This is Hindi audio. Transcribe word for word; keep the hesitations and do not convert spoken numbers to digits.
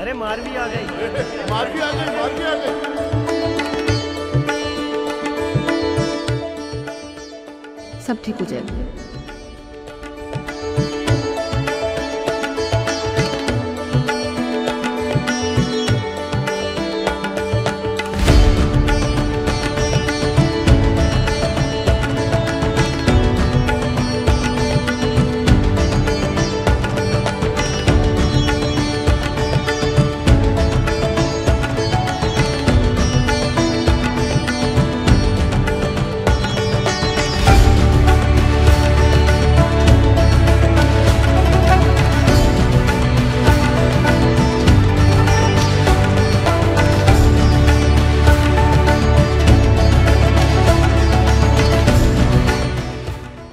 अरे मार भी आ गई मार भी आ गई मार भी आ गई। सब ठीक हो जाएगा।